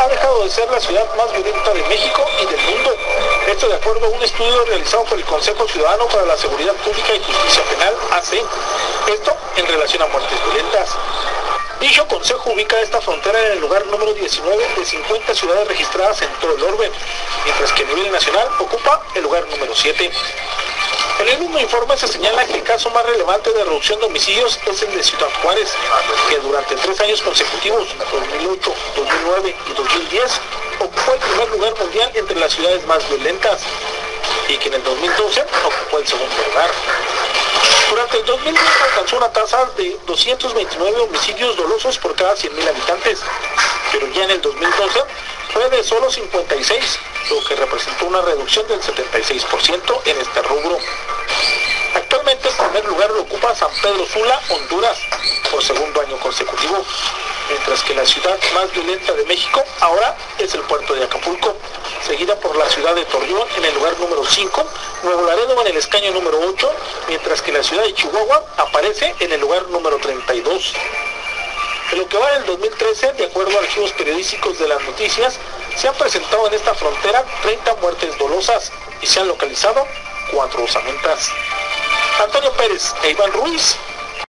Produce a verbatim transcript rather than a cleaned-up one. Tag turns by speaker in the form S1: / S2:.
S1: dejado de ser la ciudad más violenta de México y del mundo. Esto de acuerdo a un estudio realizado por el Consejo Ciudadano para la Seguridad Pública y Justicia Penal, A C. Esto en relación a muertes violentas. Dicho consejo ubica esta frontera en el lugar número diecinueve de cincuenta ciudades registradas en todo el orbe, mientras que a nivel nacional ocupa el lugar número siete. En el mismo informe se señala que el caso más relevante de reducción de homicidios es el de Ciudad Juárez, que durante tres años consecutivos, dos mil ocho, dos mil nueve y dos mil diez, ocupó el primer lugar mundial entre las ciudades más violentas, y que en el dos mil doce ocupó el segundo lugar. Durante el dos mil diez alcanzó una tasa de doscientos veintinueve homicidios dolosos por cada cien mil habitantes, pero ya en el dos mil doce fue de solo cincuenta y seis, lo que representó una reducción del setenta y seis por ciento en este rubro. Actualmente el primer lugar lo ocupa San Pedro Sula, Honduras, por segundo año consecutivo, mientras que la ciudad más violenta de México ahora es el puerto de Acapulco, seguida por la ciudad de Torreón en el lugar número cinco, Nuevo Laredo en el escaño número ocho, mientras que la ciudad de Chihuahua aparece en el lugar número treinta y dos. En lo que va del dos mil trece, de acuerdo a archivos periodísticos de las noticias, se han presentado en esta frontera treinta muertes dolosas y se han localizado cuatro osamentas. Antonio Pérez e Iván Ruiz,